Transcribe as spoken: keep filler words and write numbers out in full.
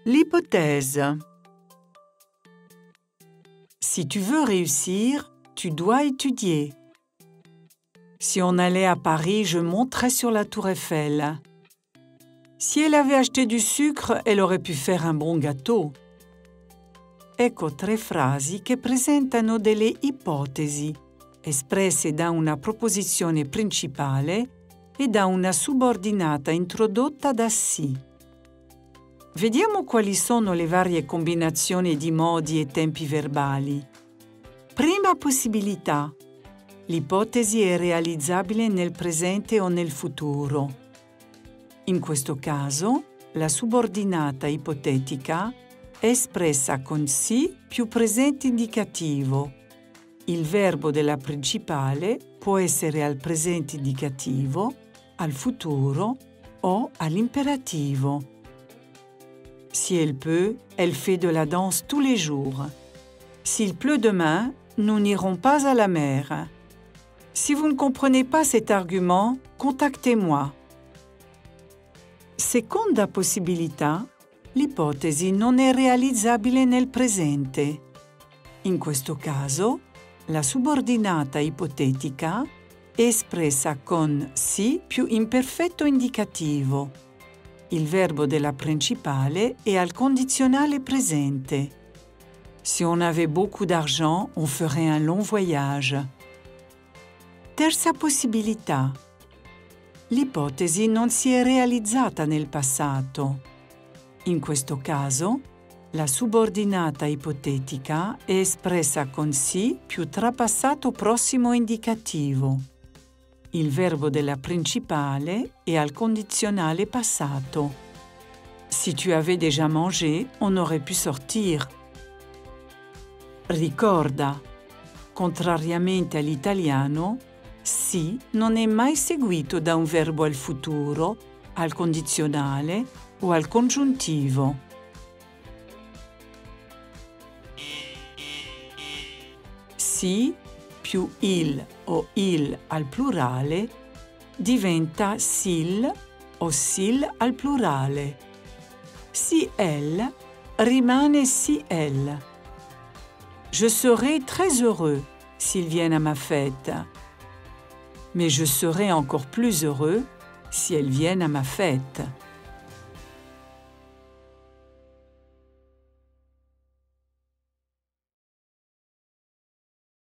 L'hypothèse. Si tu veux réussir, tu dois étudier. Si on allait à Paris, je monterais sur la Tour Eiffel. Si elle avait acheté du sucre, elle aurait pu faire un bon gâteau. Ecco tre frasi che presentano delle ipotesi, espresse da una proposizione principale e da una subordinata introdotta da si. Vediamo quali sono le varie combinazioni di modi e tempi verbali. Prima possibilità. L'ipotesi è realizzabile nel presente o nel futuro. In questo caso, la subordinata ipotetica è espressa con si più presente indicativo. Il verbo della principale può essere al presente indicativo, al futuro o all'imperativo. Si elle peut, elle fait de la danse tous les jours. S'il pleut demain, nous n'irons pas à la mer. Si vous ne comprenez pas cet argument, contactez-moi. Seconda possibilità, l'ipotesi non è realizzabile nel presente. In questo caso, la subordinata ipotetica è espressa con si più imperfetto indicativo. Il verbo della principale è al condizionale presente. Si on avait beaucoup d'argent, on ferait un long voyage. Terza possibilità. L'ipotesi non si è realizzata nel passato. In questo caso, la subordinata ipotetica è espressa con si più trapassato prossimo indicativo. Il verbo della principale è al condizionale passato. Si tu avais déjà mangé, on aurait pu sortir. Ricorda, contrariamente all'italiano, si non è mai seguito da un verbo al futuro, al condizionale o al congiuntivo. Si più il o il al plurale diventa sil o sil al plurale. Si elle rimane si elle. Je serai très heureux s'ils viennent à ma fête. Mais je serai encore plus heureux si elles viennent à ma fête.